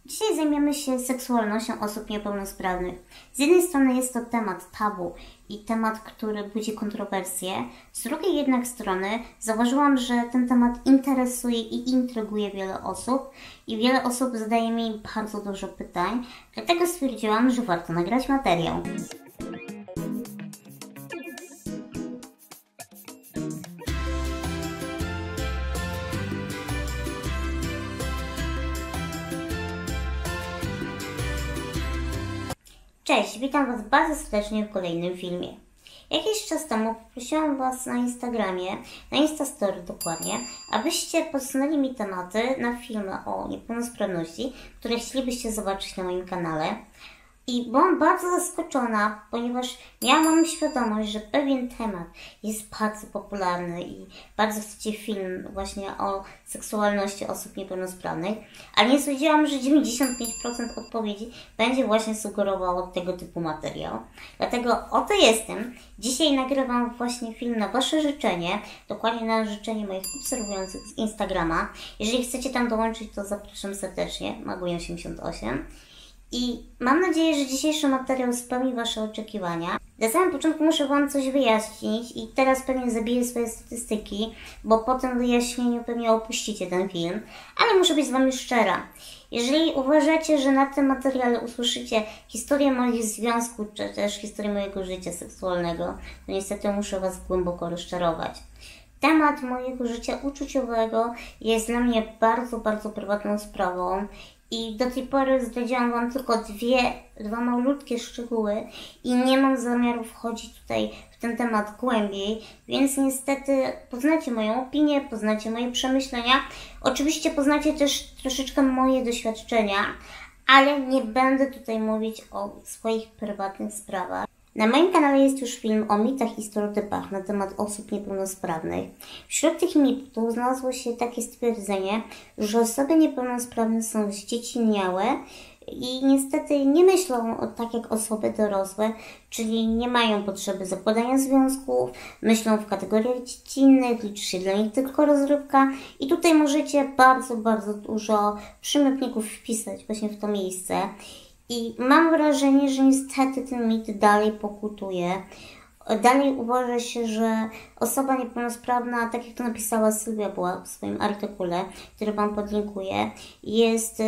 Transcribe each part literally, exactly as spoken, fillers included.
Dzisiaj zajmiemy się seksualnością osób niepełnosprawnych. Z jednej strony jest to temat tabu i temat, który budzi kontrowersje. Z drugiej jednak strony zauważyłam, że ten temat interesuje i intryguje wiele osób i wiele osób zadaje mi bardzo dużo pytań. Dlatego stwierdziłam, że warto nagrać materiał. Cześć, witam Was bardzo serdecznie w kolejnym filmie. Jakiś czas temu poprosiłam Was na Instagramie, na Instastory dokładnie, abyście podsunęli mi tematy na filmy o niepełnosprawności, które chcielibyście zobaczyć na moim kanale. I byłam bardzo zaskoczona, ponieważ miałam świadomość, że pewien temat jest bardzo popularny i bardzo chcecie film właśnie o seksualności osób niepełnosprawnych, ale nie sądziłam, że dziewięćdziesiąt pięć procent odpowiedzi będzie właśnie sugerowało tego typu materiał. Dlatego oto jestem. Dzisiaj nagrywam właśnie film na Wasze życzenie, dokładnie na życzenie moich obserwujących z Instagrama. Jeżeli chcecie tam dołączyć, to zapraszam serdecznie, Maguję osiemdziesiąt osiem. I mam nadzieję, że dzisiejszy materiał spełni Wasze oczekiwania. Na samym początku muszę Wam coś wyjaśnić i teraz pewnie zabiję swoje statystyki, bo po tym wyjaśnieniu pewnie opuścicie ten film, ale muszę być z Wami szczera. Jeżeli uważacie, że na tym materiale usłyszycie historię moich związków, czy też historię mojego życia seksualnego, to niestety muszę Was głęboko rozczarować. Temat mojego życia uczuciowego jest dla mnie bardzo, bardzo prywatną sprawą. I do tej pory zdradziłam Wam tylko dwie, dwa malutkie szczegóły i nie mam zamiaru wchodzić tutaj w ten temat głębiej, więc niestety poznacie moją opinię, poznacie moje przemyślenia. Oczywiście poznacie też troszeczkę moje doświadczenia, ale nie będę tutaj mówić o swoich prywatnych sprawach. Na moim kanale jest już film o mitach i stereotypach na temat osób niepełnosprawnych. Wśród tych mitów znalazło się takie stwierdzenie, że osoby niepełnosprawne są zdziecinniałe i niestety nie myślą tak jak osoby dorosłe, czyli nie mają potrzeby zakładania związków, myślą w kategoriach dziecinnych, liczy się dla nich tylko rozrywka i tutaj możecie bardzo, bardzo dużo przymiotników wpisać właśnie w to miejsce. I mam wrażenie, że niestety ten mit dalej pokutuje. Dalej uważa się, że osoba niepełnosprawna, tak jak to napisała Sylwia Była w swoim artykule, który Wam podlinkuję, jest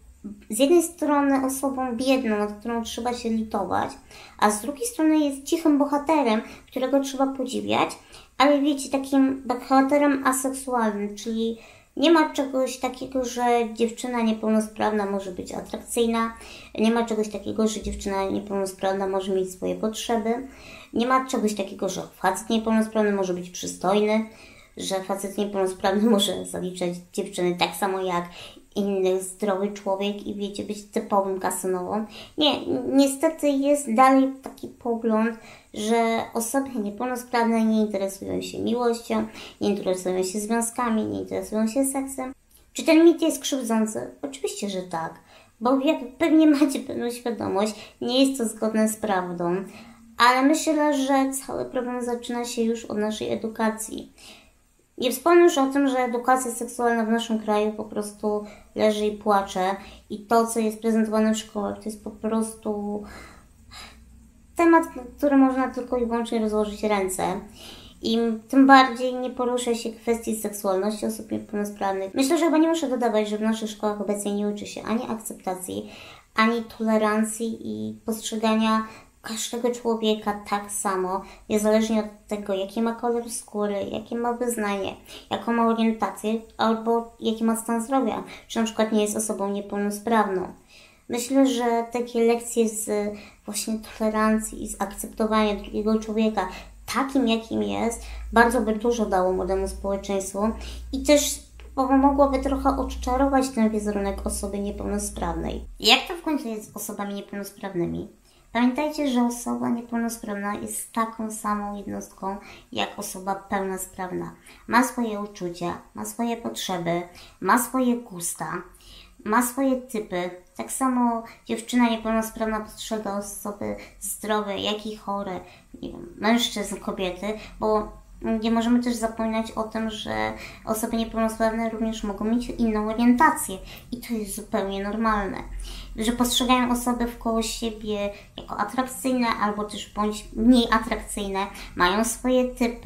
z jednej strony osobą biedną, nad którą trzeba się litować, a z drugiej strony jest cichym bohaterem, którego trzeba podziwiać, ale wiecie, takim bohaterem aseksualnym, czyli nie ma czegoś takiego, że dziewczyna niepełnosprawna może być atrakcyjna, nie ma czegoś takiego, że dziewczyna niepełnosprawna może mieć swoje potrzeby, nie ma czegoś takiego, że facet niepełnosprawny może być przystojny, że facet niepełnosprawny może zaliczać dziewczyny tak samo jak inny zdrowy człowiek i wiecie, być typowym kasynową. Nie, niestety jest dalej taki pogląd, że osoby niepełnosprawne nie interesują się miłością, nie interesują się związkami, nie interesują się seksem. Czy ten mit jest krzywdzący? Oczywiście, że tak, bo jak pewnie macie pewną świadomość, nie jest to zgodne z prawdą, ale myślę, że cały problem zaczyna się już od naszej edukacji. Nie wspomnę już o tym, że edukacja seksualna w naszym kraju po prostu leży i płacze i to, co jest prezentowane w szkołach, to jest po prostu temat, na który można tylko i wyłącznie rozłożyć ręce. I tym bardziej nie porusza się kwestii seksualności osób niepełnosprawnych. Myślę, że chyba nie muszę dodawać, że w naszych szkołach obecnie nie uczy się ani akceptacji, ani tolerancji i postrzegania każdego człowieka tak samo, niezależnie od tego, jaki ma kolor skóry, jakie ma wyznanie, jaką ma orientację, albo jaki ma stan zdrowia, czy na przykład nie jest osobą niepełnosprawną. Myślę, że takie lekcje z właśnie tolerancji i z akceptowania drugiego człowieka takim, jakim jest, bardzo by dużo dało młodemu społeczeństwu i też pomogłoby trochę odczarować ten wizerunek osoby niepełnosprawnej. Jak to w końcu jest z osobami niepełnosprawnymi? Pamiętajcie, że osoba niepełnosprawna jest taką samą jednostką jak osoba pełnosprawna. Ma swoje uczucia, ma swoje potrzeby, ma swoje gusta, ma swoje typy. Tak samo dziewczyna niepełnosprawna postrzega osoby zdrowe, jak i chore, nie wiem, mężczyzn, kobiety, bo nie możemy też zapominać o tym, że osoby niepełnosprawne również mogą mieć inną orientację i to jest zupełnie normalne. Że postrzegają osoby wkoło siebie jako atrakcyjne albo też bądź mniej atrakcyjne, mają swoje typy,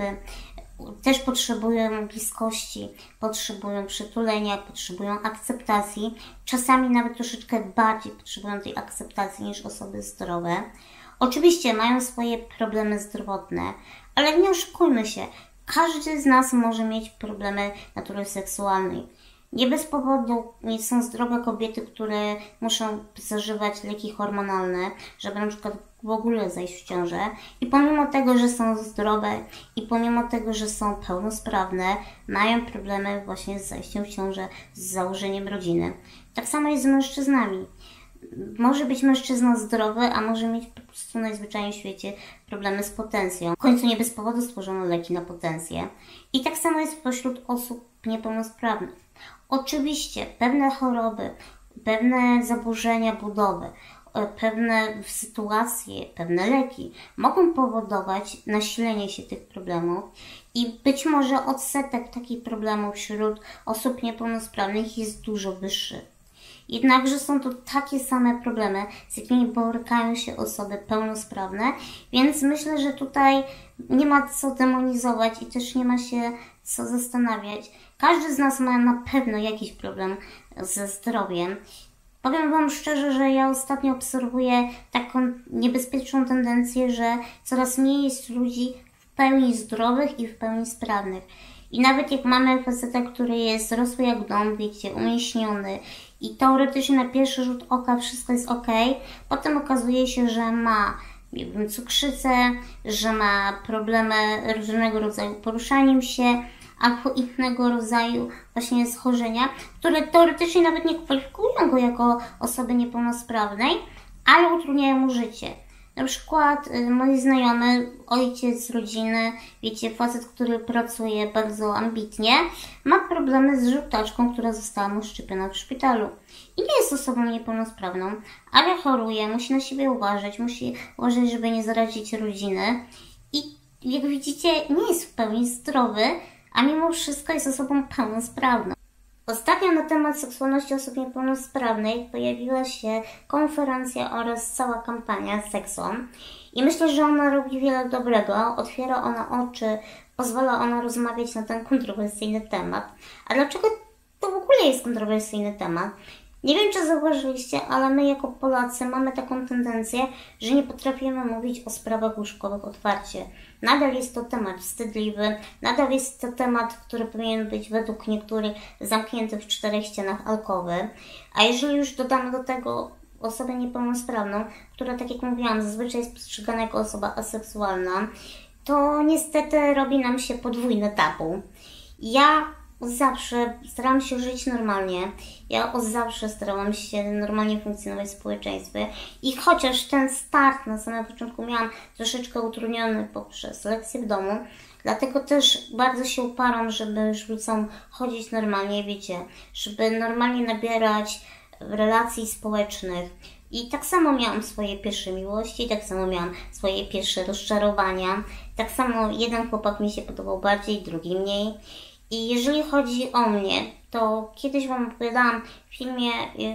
też potrzebują bliskości, potrzebują przytulenia, potrzebują akceptacji, czasami nawet troszeczkę bardziej potrzebują tej akceptacji niż osoby zdrowe. Oczywiście mają swoje problemy zdrowotne, ale nie oszukujmy się, każdy z nas może mieć problemy natury seksualnej. Nie bez powodu są zdrowe kobiety, które muszą zażywać leki hormonalne, żeby na przykład w ogóle zajść w ciążę. I pomimo tego, że są zdrowe i pomimo tego, że są pełnosprawne, mają problemy właśnie z zajściem w ciążę, z założeniem rodziny. Tak samo jest z mężczyznami. Może być mężczyzna zdrowy, a może mieć po prostu najzwyczajniej w świecie problemy z potencją. W końcu nie bez powodu stworzono leki na potencję. I tak samo jest pośród osób niepełnosprawnych. Oczywiście pewne choroby, pewne zaburzenia budowy, pewne sytuacje, pewne leki mogą powodować nasilenie się tych problemów i być może odsetek takich problemów wśród osób niepełnosprawnych jest dużo wyższy. Jednakże są to takie same problemy, z jakimi borykają się osoby pełnosprawne, więc myślę, że tutaj nie ma co demonizować i też nie ma się co zastanawiać. Każdy z nas ma na pewno jakiś problem ze zdrowiem. Powiem Wam szczerze, że ja ostatnio obserwuję taką niebezpieczną tendencję, że coraz mniej jest ludzi w pełni zdrowych i w pełni sprawnych. I nawet jak mamy faceta, który jest rosły jak dom, wiecie, umieśniony i teoretycznie na pierwszy rzut oka wszystko jest ok, potem okazuje się, że ma, nie wiem, cukrzycę, że ma problemy różnego rodzaju poruszaniem się, albo innego rodzaju właśnie schorzenia, które teoretycznie nawet nie kwalifikują go jako osoby niepełnosprawnej, ale utrudniają mu życie. Na przykład y, moi znajomy, ojciec rodziny, wiecie, facet, który pracuje bardzo ambitnie, ma problemy z żółtaczką, która została mu szczepiona w szpitalu. I nie jest osobą niepełnosprawną, ale choruje, musi na siebie uważać, musi uważać, żeby nie zarazić rodziny. I jak widzicie, nie jest w pełni zdrowy, a mimo wszystko jest osobą pełnosprawną. Ostatnio na temat seksualności osób niepełnosprawnych pojawiła się konferencja oraz cała kampania Seksom i myślę, że ona robi wiele dobrego, otwiera ona oczy, pozwala ona rozmawiać na ten kontrowersyjny temat. A dlaczego to w ogóle jest kontrowersyjny temat? Nie wiem, czy zauważyliście, ale my jako Polacy mamy taką tendencję, że nie potrafimy mówić o sprawach łóżkowych otwarcie. Nadal jest to temat wstydliwy, nadal jest to temat, który powinien być według niektórych zamknięty w czterech ścianach alkowy. A jeżeli już dodamy do tego osobę niepełnosprawną, która, tak jak mówiłam, zazwyczaj jest postrzegana jako osoba aseksualna, to niestety robi nam się podwójny tabu. Ja zawsze starałam się żyć normalnie. Ja od zawsze starałam się normalnie funkcjonować w społeczeństwie. I chociaż ten start na samym początku miałam troszeczkę utrudniony poprzez lekcje w domu, dlatego też bardzo się uparłam, żeby już wrócą chodzić normalnie, wiecie, żeby normalnie nabierać relacji społecznych. I tak samo miałam swoje pierwsze miłości, tak samo miałam swoje pierwsze rozczarowania. Tak samo jeden chłopak mi się podobał bardziej, drugi mniej. I jeżeli chodzi o mnie, to kiedyś Wam opowiadałam w filmie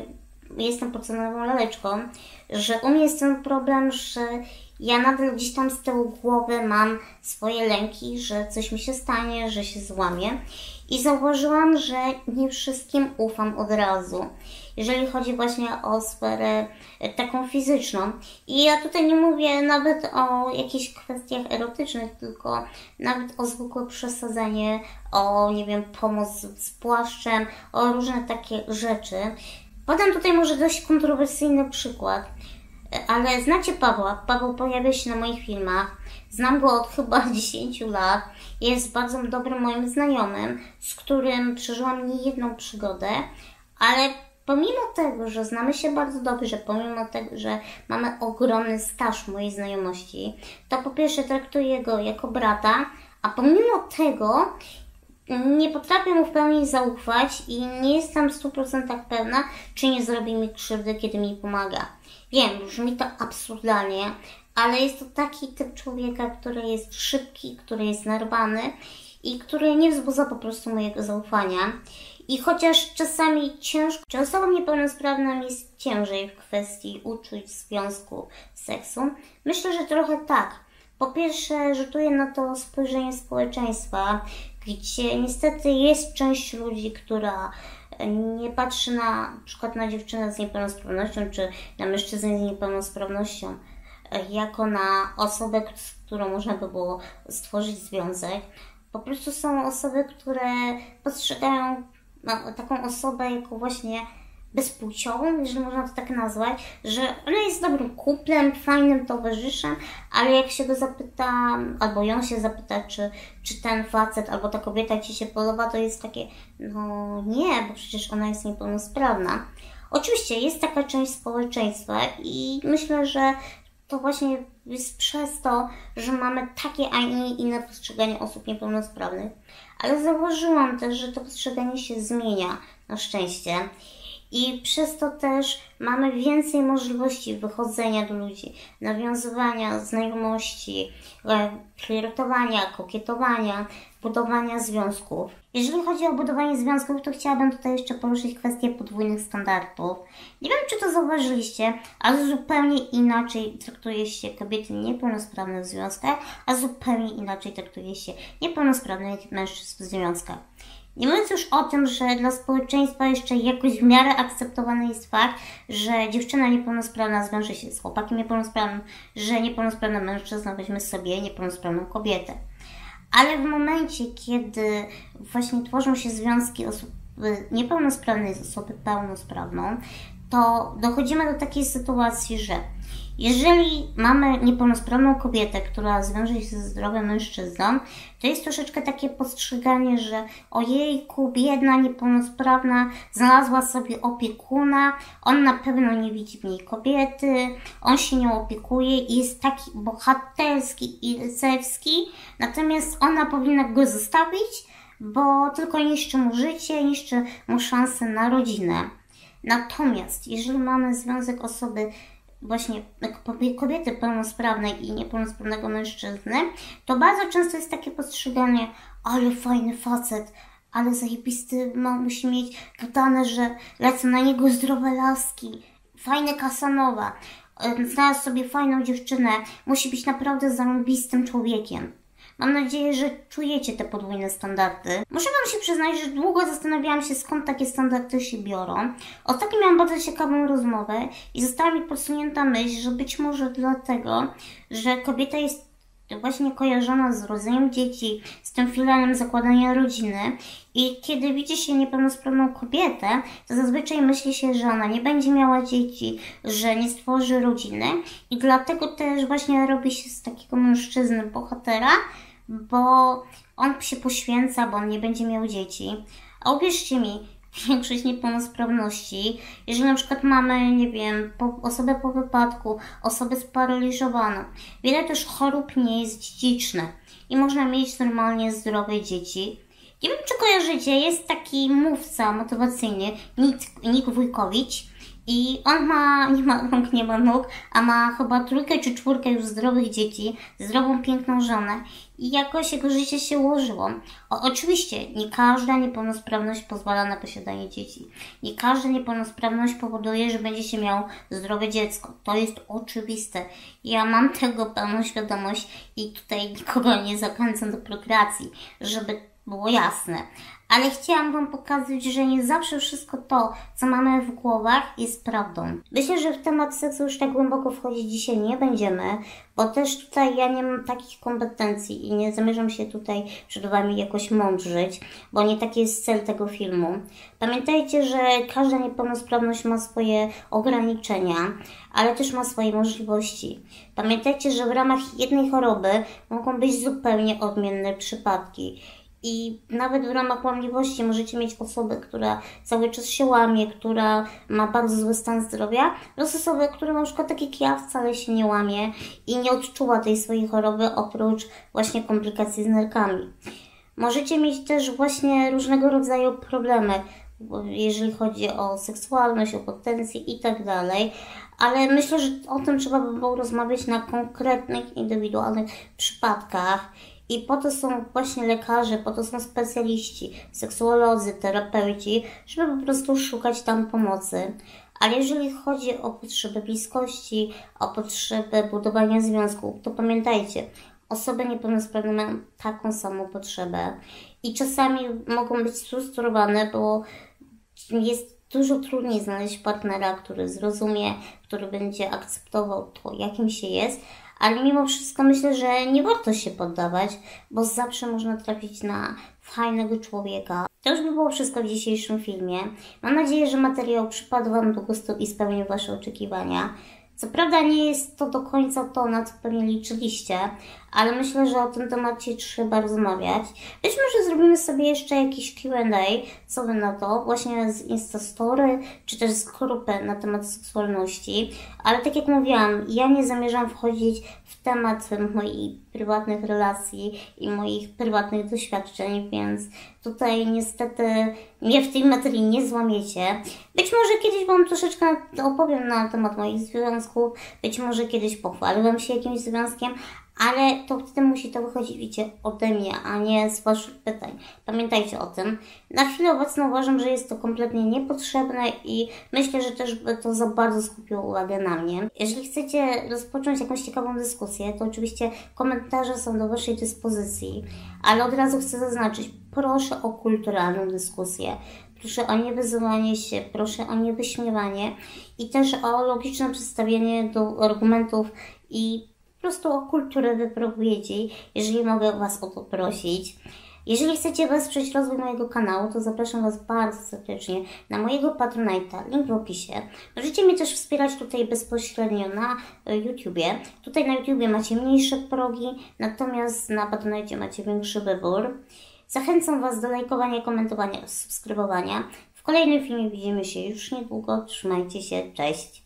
Jestem podstawową laleczką, że u mnie jest ten problem, że ja nadal gdzieś tam z tyłu głowy mam swoje lęki, że coś mi się stanie, że się złamię. I zauważyłam, że nie wszystkim ufam od razu, jeżeli chodzi właśnie o sferę taką fizyczną. I ja tutaj nie mówię nawet o jakichś kwestiach erotycznych, tylko nawet o zwykłe przesadzenie, o, nie wiem, pomoc z płaszczem, o różne takie rzeczy. Podam tutaj może dość kontrowersyjny przykład, ale znacie Pawła. Paweł pojawia się na moich filmach. Znam go od chyba dziesięciu lat. Jest bardzo dobrym moim znajomym, z którym przeżyłam niejedną przygodę, ale pomimo tego, że znamy się bardzo dobrze, pomimo tego, że mamy ogromny staż mojej znajomości, to po pierwsze traktuję go jako brata, a pomimo tego nie potrafię mu w pełni zaufać i nie jestem w stu procentach pewna, czy nie zrobi mi krzywdy, kiedy mi pomaga. Wiem, brzmi to absurdalnie, ale jest to taki typ człowieka, który jest szybki, który jest narwany i który nie wzbudza po prostu mojego zaufania. I chociaż czasami ciężko, czy osobom niepełnosprawnym jest ciężej w kwestii uczuć, związku, seksu, myślę, że trochę tak. Po pierwsze, rzutuje na to spojrzenie społeczeństwa, gdzie niestety jest część ludzi, która nie patrzy na, na przykład na dziewczynę z niepełnosprawnością, czy na mężczyznę z niepełnosprawnością jako na osobę, z którą można by było stworzyć związek. Po prostu są osoby, które postrzegają no, taką osobę jako właśnie bezpłciową, jeżeli można to tak nazwać, że ona jest dobrym kuplem, fajnym towarzyszem, ale jak się go zapyta, albo ją się zapyta, czy, czy ten facet, albo ta kobieta ci się podoba, to jest takie, no nie, bo przecież ona jest niepełnosprawna. Oczywiście jest taka część społeczeństwa i myślę, że to właśnie jest przez to, że mamy takie, a nie inne postrzeganie osób niepełnosprawnych. Ale zauważyłam też, że to postrzeganie się zmienia, na szczęście. I przez to też mamy więcej możliwości wychodzenia do ludzi, nawiązywania znajomości, flirtowania, kokietowania, budowania związków. Jeżeli chodzi o budowanie związków, to chciałabym tutaj jeszcze poruszyć kwestię podwójnych standardów. Nie wiem, czy to zauważyliście, ale zupełnie inaczej traktuje się kobiety niepełnosprawne w związkach, a zupełnie inaczej traktuje się niepełnosprawnych mężczyzn w związkach. Nie mówiąc już o tym, że dla społeczeństwa jeszcze jakoś w miarę akceptowany jest fakt, że dziewczyna niepełnosprawna zwiąże się z chłopakiem niepełnosprawnym, że niepełnosprawna mężczyzna weźmie sobie niepełnosprawną kobietę. Ale w momencie, kiedy właśnie tworzą się związki osoby niepełnosprawnej z osobą pełnosprawną, to dochodzimy do takiej sytuacji, że jeżeli mamy niepełnosprawną kobietę, która zwiąże się ze zdrowym mężczyzną, to jest troszeczkę takie postrzeganie, że ojejku, biedna, niepełnosprawna, znalazła sobie opiekuna, on na pewno nie widzi w niej kobiety, on się nią opiekuje i jest taki bohaterski i rycerski, natomiast ona powinna go zostawić, bo tylko niszczy mu życie, niszczy mu szansę na rodzinę. Natomiast jeżeli mamy związek osoby właśnie kobiety pełnosprawnej i niepełnosprawnego mężczyzny, to bardzo często jest takie postrzeganie, ale fajny facet, ale zajebisty ma, musi mieć gadane, że lecą na niego zdrowe laski, fajne Kasanowa, znalazł sobie fajną dziewczynę, musi być naprawdę zarąbistym człowiekiem. Mam nadzieję, że czujecie te podwójne standardy. Muszę Wam się przyznać, że długo zastanawiałam się, skąd takie standardy się biorą. Ostatnio miałam bardzo ciekawą rozmowę i została mi podsunięta myśl, że być może dlatego, że kobieta jest właśnie kojarzona z rodzeniem dzieci, z tym filarem zakładania rodziny i kiedy widzi się niepełnosprawną kobietę, to zazwyczaj myśli się, że ona nie będzie miała dzieci, że nie stworzy rodziny i dlatego też właśnie robi się z takiego mężczyzny bohatera, bo on się poświęca, bo on nie będzie miał dzieci. A uwierzcie mi, większość niepełnosprawności, jeżeli na przykład mamy, nie wiem, po, osobę po wypadku, osobę sparaliżowaną, wiele też chorób nie jest dziedziczne i można mieć normalnie zdrowe dzieci. Nie wiem, czy kojarzycie, jest taki mówca motywacyjny, Nick, Nick Wójkowicz, i on ma, nie ma rąk, nie ma nóg, a ma chyba trójkę czy czwórkę już zdrowych dzieci, zdrową, piękną żonę i jakoś jego życie się ułożyło. O, oczywiście nie każda niepełnosprawność pozwala na posiadanie dzieci. Nie każda niepełnosprawność powoduje, że będzie się miał zdrowe dziecko. To jest oczywiste. Ja mam tego pełną świadomość i tutaj nikogo nie zachęcam do prokreacji, żeby było jasne. Ale chciałam Wam pokazać, że nie zawsze wszystko to, co mamy w głowach, jest prawdą. Myślę, że w temat seksu już tak głęboko wchodzić dzisiaj nie będziemy, bo też tutaj ja nie mam takich kompetencji i nie zamierzam się tutaj przed Wami jakoś mądrzyć, bo nie taki jest cel tego filmu. Pamiętajcie, że każda niepełnosprawność ma swoje ograniczenia, ale też ma swoje możliwości. Pamiętajcie, że w ramach jednej choroby mogą być zupełnie odmienne przypadki. I nawet w ramach łamliwości możecie mieć osobę, która cały czas się łamie, która ma bardzo zły stan zdrowia, oraz osobę, która na przykład tak jak ja wcale się nie łamie i nie odczuwa tej swojej choroby oprócz właśnie komplikacji z nerkami. Możecie mieć też właśnie różnego rodzaju problemy, jeżeli chodzi o seksualność, o potencję i tak dalej, ale myślę, że o tym trzeba by było rozmawiać na konkretnych, indywidualnych przypadkach. I po to są właśnie lekarze, po to są specjaliści, seksuolodzy, terapeuci, żeby po prostu szukać tam pomocy. Ale jeżeli chodzi o potrzeby bliskości, o potrzeby budowania związków, to pamiętajcie, osoby niepełnosprawne mają taką samą potrzebę i czasami mogą być sfrustrowane, bo jest dużo trudniej znaleźć partnera, który zrozumie, który będzie akceptował to, jakim się jest, ale mimo wszystko myślę, że nie warto się poddawać, bo zawsze można trafić na fajnego człowieka. To już by było wszystko w dzisiejszym filmie. Mam nadzieję, że materiał przypadł Wam do gustu i spełnił Wasze oczekiwania. Co prawda nie jest to do końca to, na co pewnie liczyliście, ale myślę, że o tym temacie trzeba rozmawiać. Być może zrobimy sobie jeszcze jakiś Q and A, co Wy na to, właśnie z Instastory, czy też z grupy na temat seksualności. Ale tak jak mówiłam, ja nie zamierzam wchodzić w temat moich prywatnych relacji i moich prywatnych doświadczeń, więc tutaj niestety mnie w tej materii nie złamiecie. Być może kiedyś Wam troszeczkę opowiem na temat moich związków, być może kiedyś pochwalę Wam się jakimś związkiem, ale to wtedy musi to wychodzić, wiecie, ode mnie, a nie z Waszych pytań. Pamiętajcie o tym. Na chwilę obecną uważam, że jest to kompletnie niepotrzebne i myślę, że też by to za bardzo skupiło uwagę na mnie. Jeżeli chcecie rozpocząć jakąś ciekawą dyskusję, to oczywiście komentarze są do Waszej dyspozycji, ale od razu chcę zaznaczyć, proszę o kulturalną dyskusję. Proszę o niewyzywanie się, proszę o niewyśmiewanie i też o logiczne przedstawienie do argumentów i po prostu o kulturę wypowiedzi, jeżeli mogę Was o to prosić. Jeżeli chcecie wesprzeć rozwój mojego kanału, to zapraszam Was bardzo serdecznie na mojego Patronite'a, link w opisie. Możecie mnie też wspierać tutaj bezpośrednio na YouTubie. Tutaj na YouTubie macie mniejsze progi, natomiast na Patronite macie większy wybór. Zachęcam Was do lajkowania, komentowania, subskrybowania. W kolejnym filmie widzimy się już niedługo. Trzymajcie się, cześć!